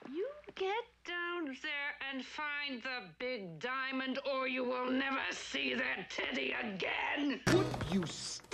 You get down there and find the big diamond, or you will never see that teddy again. Would you